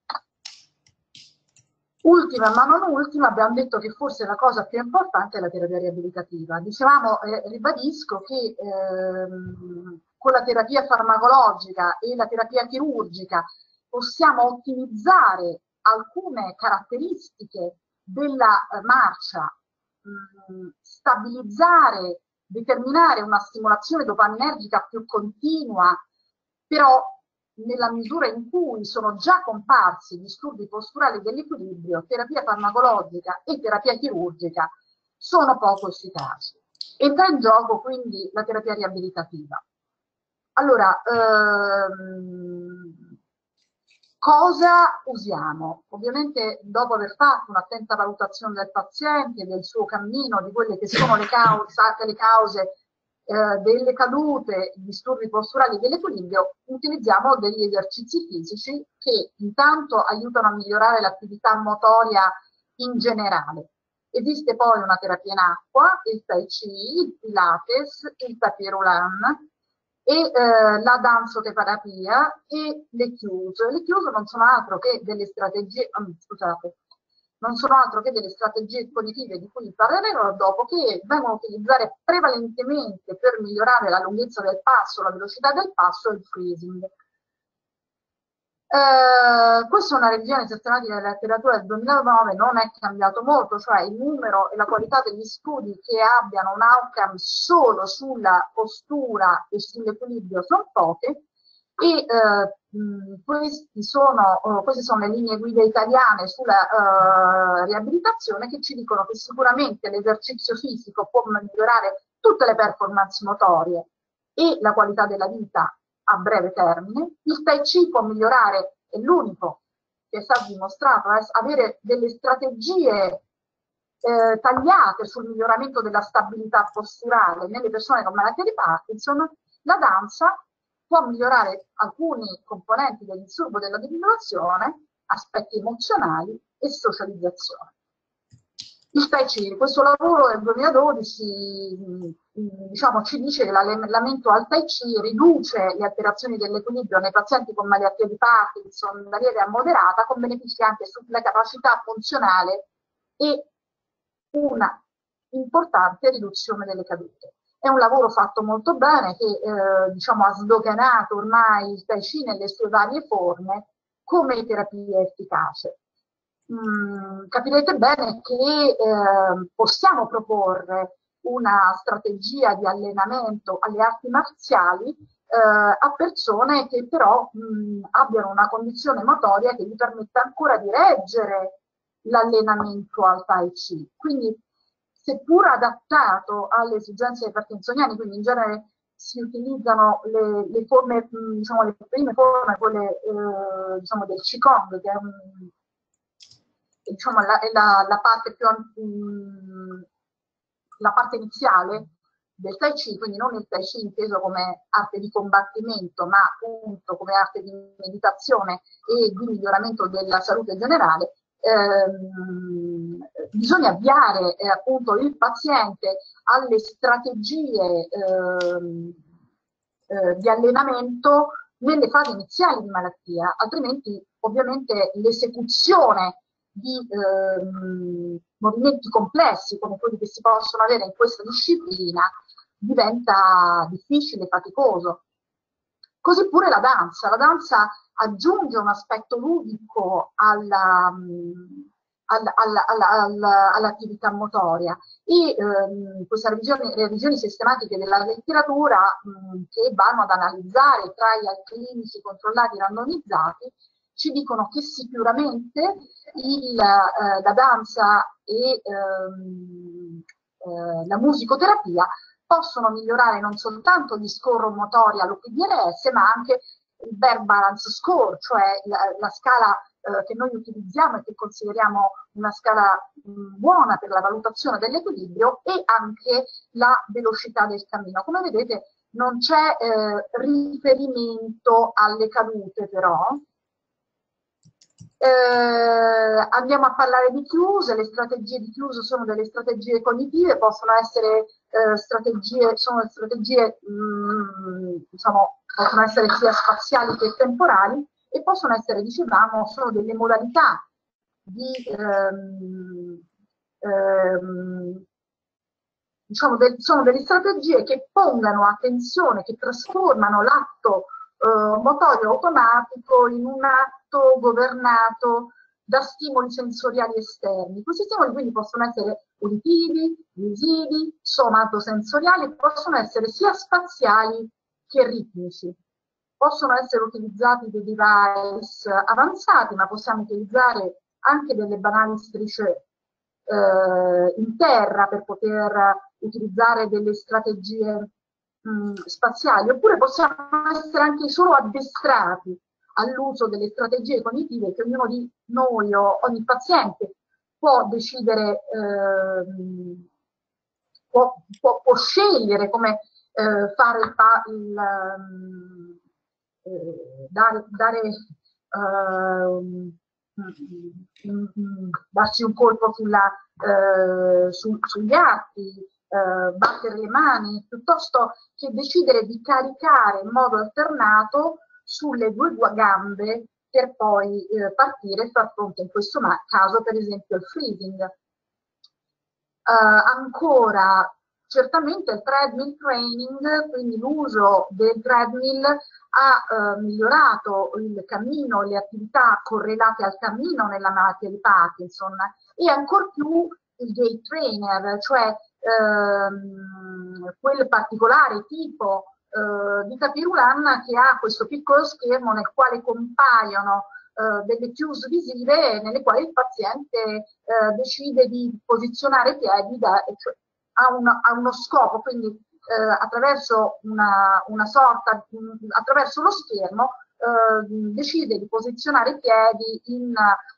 Ultima ma non ultima, abbiamo detto che forse la cosa più importante è la terapia riabilitativa. Dicevamo, ribadisco che con la terapia farmacologica e la terapia chirurgica possiamo ottimizzare alcune caratteristiche della marcia, stabilizzare, determinare una stimolazione dopaminergica più continua, però nella misura in cui sono già comparsi disturbi posturali dell'equilibrio, terapia farmacologica e terapia chirurgica sono poco efficaci. Entra in gioco quindi la terapia riabilitativa. Allora, cosa usiamo? Ovviamente dopo aver fatto un'attenta valutazione del paziente, del suo cammino, di quelle che sono le cause delle cadute, disturbi posturali dell'equilibrio, utilizziamo degli esercizi fisici che intanto aiutano a migliorare l'attività motoria in generale. Esiste poi una terapia in acqua, il Tai Chi, il Pilates, il tapis roulant e la danzoterapia e le chiuse. Le chiuse non sono altro che delle strategie, non sono altro che delle strategie cognitive di cui parleremo dopo, che vengono utilizzate prevalentemente per migliorare la lunghezza del passo, la velocità del passo e il freezing. Questa è una revisione sistematica della letteratura del 2009, non è cambiato molto, cioè il numero e la qualità degli studi che abbiano un outcome solo sulla postura e sull'equilibrio sono poche, e queste sono le linee guida italiane sulla riabilitazione, che ci dicono che sicuramente l'esercizio fisico può migliorare tutte le performance motorie e la qualità della vita a breve termine. Il Tai Chi può migliorare, è l'unico che è stato dimostrato avere delle strategie tagliate sul miglioramento della stabilità posturale nelle persone con malattia di Parkinson. La danza può migliorare alcuni componenti del disturbo della defibrillazione, aspetti emozionali e socializzazione. Il Tai Chi, questo lavoro del 2012 diciamo, ci dice che l'allenamento al Tai Chi riduce le alterazioni dell'equilibrio nei pazienti con malattia di Parkinson da lieve a moderata, con benefici anche sulla capacità funzionale e una importante riduzione delle cadute. È un lavoro fatto molto bene che diciamo, ha sdoganato ormai il Tai Chi nelle sue varie forme come terapia efficace. Capirete bene che possiamo proporre una strategia di allenamento alle arti marziali a persone che però abbiano una condizione motoria che gli permetta ancora di reggere l'allenamento al Tai Chi. Quindi, seppur adattato alle esigenze dei parkinsoniani, quindi in genere si utilizzano le forme, diciamo, le prime forme, quelle diciamo del Qigong, che è diciamo, la parte più la parte iniziale del Tai Chi, quindi non il Tai Chi inteso come arte di combattimento, ma appunto come arte di meditazione e di miglioramento della salute generale. Bisogna avviare appunto il paziente alle strategie di allenamento nelle fasi iniziali di malattia, altrimenti ovviamente l'esecuzione di movimenti complessi come quelli che si possono avere in questa disciplina diventa difficile e faticoso. Così pure la danza. La danza aggiunge un aspetto ludico all'attività motoria e queste revisioni sistematiche della letteratura che vanno ad analizzare trial clinici controllati randomizzati ci dicono che sicuramente la danza e la musicoterapia possono migliorare non soltanto gli score motori all'OPDRS, ma anche il Berg Balance Score, cioè la scala che noi utilizziamo e che consideriamo una scala buona per la valutazione dell'equilibrio, e anche la velocità del cammino. Come vedete non c'è riferimento alle cadute però. Andiamo a parlare di chiuse. Le strategie di chiuso sono delle strategie cognitive, possono essere strategie diciamo, possono essere sia spaziali che temporali e possono essere, dicevamo, sono delle modalità di diciamo sono delle strategie che pongano attenzione, che trasformano l'atto motorio automatico in un atto governato da stimoli sensoriali esterni. Questi stimoli quindi possono essere uditivi, visivi, somatosensoriali, possono essere sia spaziali che ritmici. Possono essere utilizzati dei device avanzati, ma possiamo utilizzare anche delle banali strisce in terra per poter utilizzare delle strategie spaziali, oppure possiamo essere anche solo addestrati all'uso delle strategie cognitive che ognuno di noi o ogni paziente può decidere, può scegliere come fare darci un colpo sugli arti, battere le mani, piuttosto che decidere di caricare in modo alternato sulle due gambe per poi partire e far fronte in questo caso per esempio al freezing. Ancora, certamente il treadmill training, quindi l'uso del treadmill ha migliorato il cammino, le attività correlate al cammino nella malattia di Parkinson, e ancor più il gait trainer, cioè quel particolare tipo di tapirulan che ha questo piccolo schermo nel quale compaiono delle cues visive nelle quali il paziente decide di posizionare i piedi, cioè, ha uno scopo, quindi attraverso una sorta, attraverso lo schermo decide di posizionare i piedi in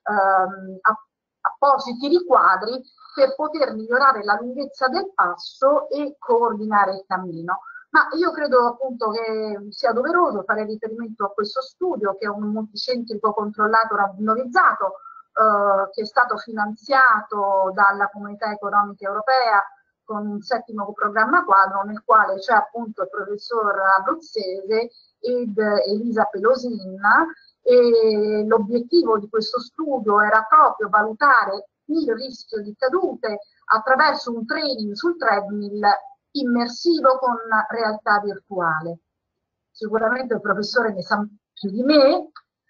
appositi riquadri per poter migliorare la lunghezza del passo e coordinare il cammino. Ma io credo appunto che sia doveroso fare riferimento a questo studio, che è un multicentrico controllato randomizzato che è stato finanziato dalla Comunità Economica Europea con un 7° programma quadro, nel quale c'è appunto il professor abruzzese ed Elisa Pelosin, e l'obiettivo di questo studio era proprio valutare il rischio di cadute attraverso un training sul treadmill immersivo con realtà virtuale. Sicuramente il professore ne sa più di me,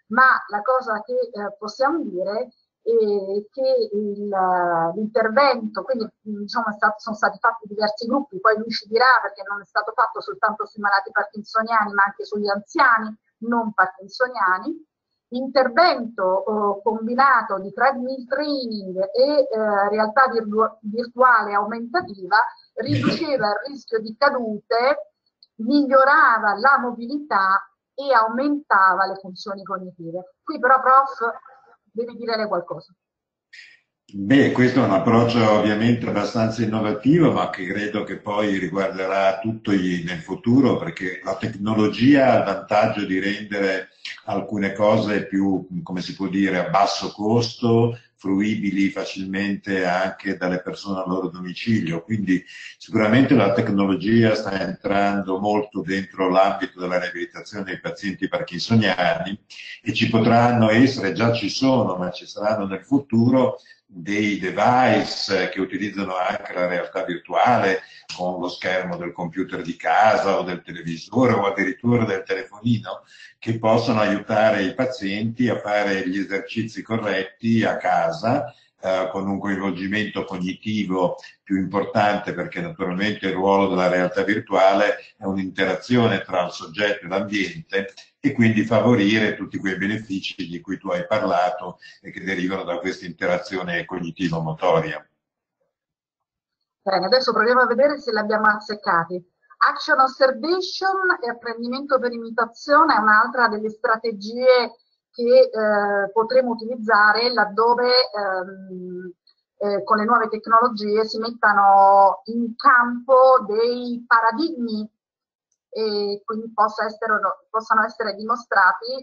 ma la cosa che possiamo dire è che l'intervento, quindi diciamo, sono stati fatti diversi gruppi, poi lui ci dirà perché non è stato fatto soltanto sui malati parkinsoniani, ma anche sugli anziani non parkinsoniani, intervento combinato di treadmill training e realtà virtuale aumentativa riduceva il rischio di cadute, migliorava la mobilità e aumentava le funzioni cognitive. Qui però, prof, devi dire lei qualcosa. Beh, questo è un approccio ovviamente abbastanza innovativo, ma che credo che poi riguarderà tutto nel futuro, perché la tecnologia ha il vantaggio di rendere alcune cose più, come si può dire, a basso costo, fruibili facilmente anche dalle persone al loro domicilio. Quindi sicuramente la tecnologia sta entrando molto dentro l'ambito della riabilitazione dei pazienti parkinsoniani e ci potranno essere, già ci sono, ma ci saranno nel futuro dei device che utilizzano anche la realtà virtuale con lo schermo del computer di casa o del televisore o addirittura del telefonino, che possono aiutare i pazienti a fare gli esercizi corretti a casa, con un coinvolgimento cognitivo più importante, perché naturalmente il ruolo della realtà virtuale è un'interazione tra il soggetto e l'ambiente, e quindi favorire tutti quei benefici di cui tu hai parlato e che derivano da questa interazione cognitivo-motoria. Bene, adesso proviamo a vedere se li abbiamo azzeccati. Action observation e apprendimento per imitazione è un'altra delle strategie che potremo utilizzare laddove con le nuove tecnologie si mettano in campo dei paradigmi e quindi possano essere dimostrati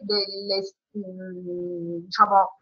diciamo,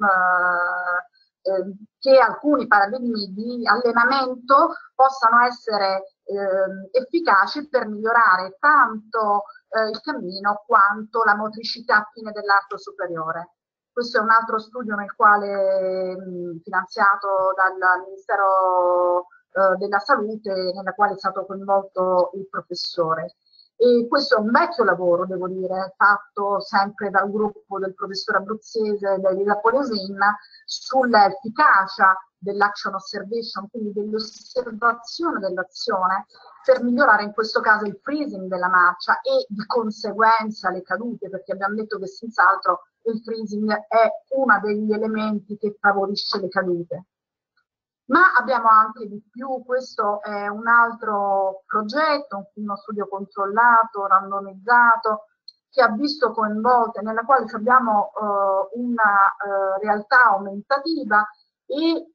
che alcuni paradigmi di allenamento possano essere efficaci per migliorare tanto il cammino quanto la motricità fine dell'arto superiore. Questo è un altro studio nel quale, finanziato dal Ministero della Salute, nella quale è stato coinvolto il professore. E questo è un vecchio lavoro, devo dire, fatto sempre dal gruppo del professore abruzzese Elisa Polesin sull'efficacia dell'action observation, quindi dell'osservazione dell'azione, per migliorare in questo caso il freezing della marcia e di conseguenza le cadute, perché abbiamo detto che senz'altro il freezing è uno degli elementi che favorisce le cadute. Ma abbiamo anche di più, questo è un altro progetto, uno studio controllato, randomizzato, che ha visto coinvolte, nella quale abbiamo una realtà aumentativa e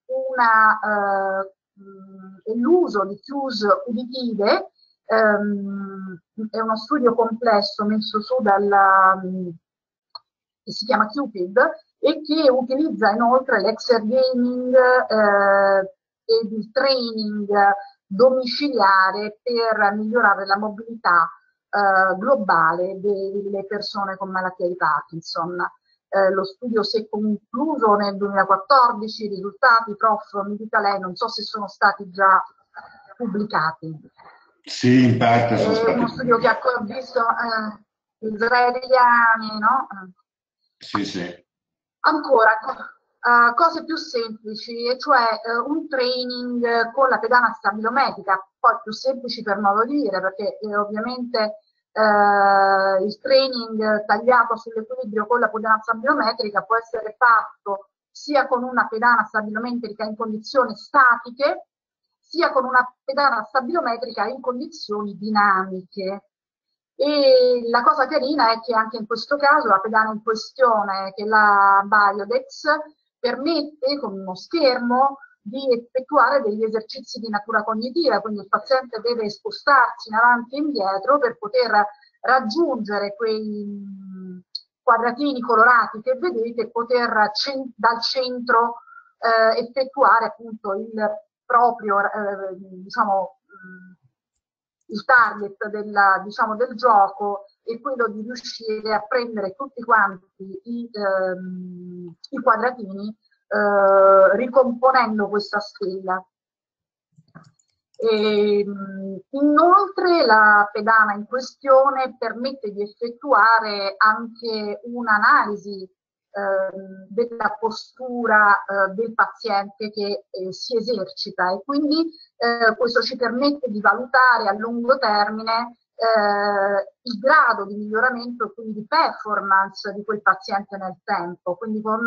l'uso di cues uditive. È uno studio complesso messo su che si chiama Cupid, e che utilizza inoltre l'exer gaming e il training domiciliare per migliorare la mobilità globale delle persone con malattia di Parkinson. Lo studio si è concluso nel 2014, i risultati, prof, mi dica lei, non so se sono stati già pubblicati. Sì, in parte sono stati pubblicati. È uno studio che ha visto israeliani, no? Sì, sì. Ancora, cose più semplici, e cioè un training con la pedana stabilometrica, poi più semplici per modo di dire, perché ovviamente il training tagliato sull'equilibrio con la pedana stabilometrica può essere fatto sia con una pedana stabilometrica in condizioni statiche, sia con una pedana stabilometrica in condizioni dinamiche. E la cosa carina è che anche in questo caso la pedana in questione, che è la Biodex, permette con uno schermo di effettuare degli esercizi di natura cognitiva, quindi il paziente deve spostarsi in avanti e indietro per poter raggiungere quei quadratini colorati che vedete e poter dal centro effettuare appunto il proprio, diciamo, il target del gioco è quello di riuscire a prendere tutti quanti i quadratini ricomponendo questa stella. Inoltre la pedana in questione permette di effettuare anche un'analisi della postura del paziente che si esercita, e quindi questo ci permette di valutare a lungo termine il grado di miglioramento e quindi di performance di quel paziente nel tempo, quindi con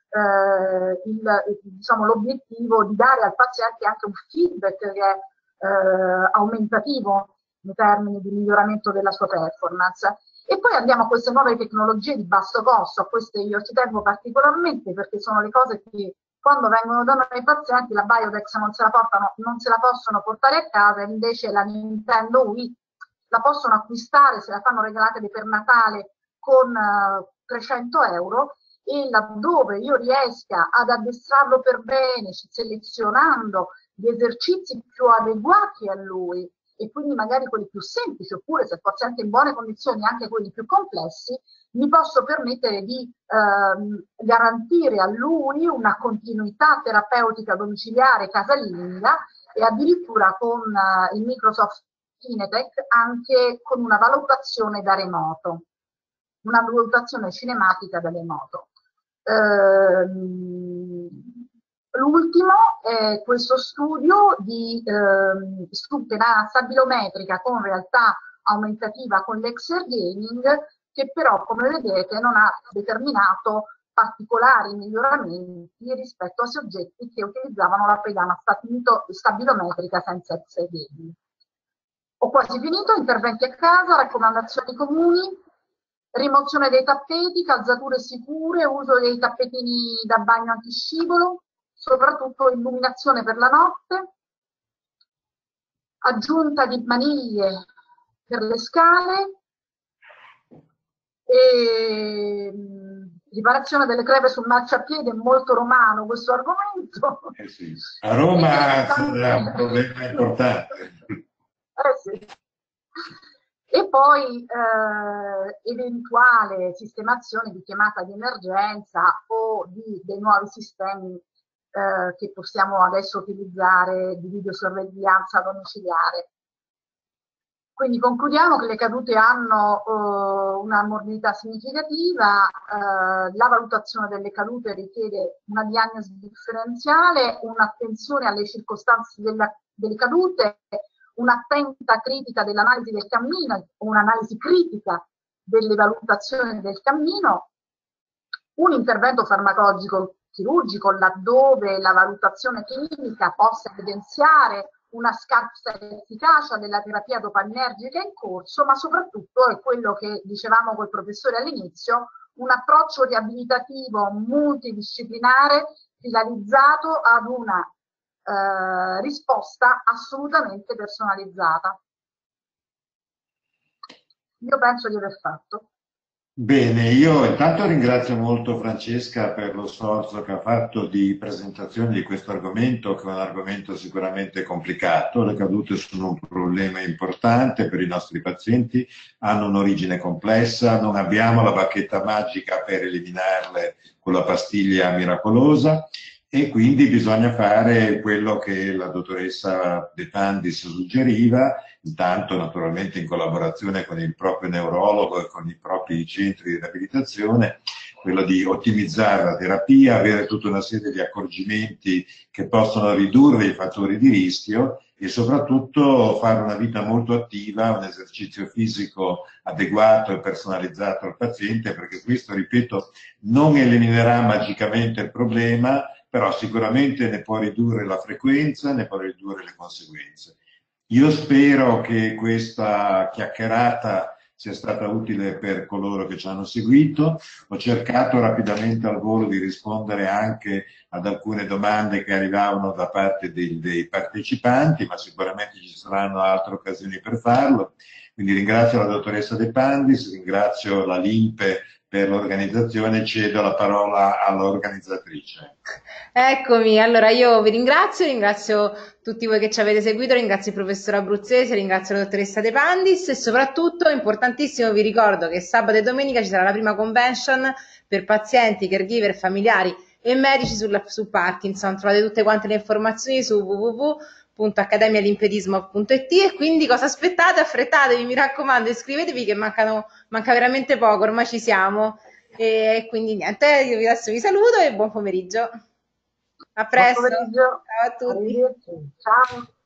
diciamo, l'obiettivo di dare al paziente anche un feedback che è aumentativo in termini di miglioramento della sua performance. E poi andiamo a queste nuove tecnologie di basso costo, a queste io ci tengo particolarmente perché sono le cose che quando vengono da noi i pazienti la Biodex non se la possono portare a casa, invece la Nintendo Wii la possono acquistare, se la fanno regalate per Natale con 300 euro, e laddove io riesca ad addestrarlo per bene, selezionando gli esercizi più adeguati a lui, e quindi magari quelli più semplici, oppure se il paziente è in buone condizioni anche quelli più complessi, mi posso permettere di garantire a lui una continuità terapeutica domiciliare casalinga, e addirittura con il Microsoft Kinetec anche con una valutazione da remoto, una valutazione cinematica da remoto. L'ultimo è questo studio di stabilometrica con realtà aumentativa con l'exer gaming, che però, come vedete, non ha determinato particolari miglioramenti rispetto a soggetti che utilizzavano la pedana stabilometrica senza l'exer gaming. Ho quasi finito, interventi a casa, raccomandazioni comuni, rimozione dei tappeti, calzature sicure, uso dei tappetini da bagno antiscivolo, soprattutto illuminazione per la notte, aggiunta di maniglie per le scale, e riparazione delle crepe sul marciapiede. È molto romano questo argomento. Sì. A Roma è un problema importante. Sì. E poi eventuale sistemazione di chiamata di emergenza o dei nuovi sistemi che possiamo adesso utilizzare di videosorveglianza domiciliare. Quindi concludiamo che le cadute hanno una morbidità significativa, la valutazione delle cadute richiede una diagnosi differenziale, un'attenzione alle circostanze delle cadute, un'attenta critica dell'analisi del cammino, un'analisi critica delle valutazioni del cammino, un intervento farmacologico chirurgico laddove la valutazione clinica possa evidenziare una scarsa efficacia della terapia dopanergica in corso, ma soprattutto è quello che dicevamo col professore all'inizio, un approccio riabilitativo multidisciplinare finalizzato ad una risposta assolutamente personalizzata. Io penso di aver fatto. Bene, io intanto ringrazio molto Francesca per lo sforzo che ha fatto di presentazione di questo argomento, che è un argomento sicuramente complicato. Le cadute sono un problema importante per i nostri pazienti, hanno un'origine complessa, non abbiamo la bacchetta magica per eliminarle con la pastiglia miracolosa, e quindi bisogna fare quello che la dottoressa De Pandis suggeriva, intanto naturalmente in collaborazione con il proprio neurologo e con i propri centri di riabilitazione, quello di ottimizzare la terapia, avere tutta una serie di accorgimenti che possono ridurre i fattori di rischio e soprattutto fare una vita molto attiva, un esercizio fisico adeguato e personalizzato al paziente, perché questo, ripeto, non eliminerà magicamente il problema, però sicuramente ne può ridurre la frequenza, ne può ridurre le conseguenze. Io spero che questa chiacchierata sia stata utile per coloro che ci hanno seguito. Ho cercato rapidamente al volo di rispondere anche ad alcune domande che arrivavano da parte dei partecipanti, ma sicuramente ci saranno altre occasioni per farlo. Quindi ringrazio la dottoressa De Pandis, ringrazio la Limpe per l'organizzazione, cedo la parola all'organizzatrice. Eccomi, allora io vi ringrazio tutti voi che ci avete seguito, ringrazio il professor Abruzzese, ringrazio la dottoressa De Pandis e soprattutto, importantissimo, vi ricordo che sabato e domenica ci sarà la prima convention per pazienti, caregiver, familiari e medici su Parkinson. Trovate tutte quante le informazioni su www.accademialimpedismo.it e quindi cosa aspettate? Affrettatevi, mi raccomando, iscrivetevi che manca veramente poco, ormai ci siamo. E quindi niente, io adesso vi saluto e buon pomeriggio. A Buon presto. pomeriggio, Ciao a tutti. arrivederci, ciao.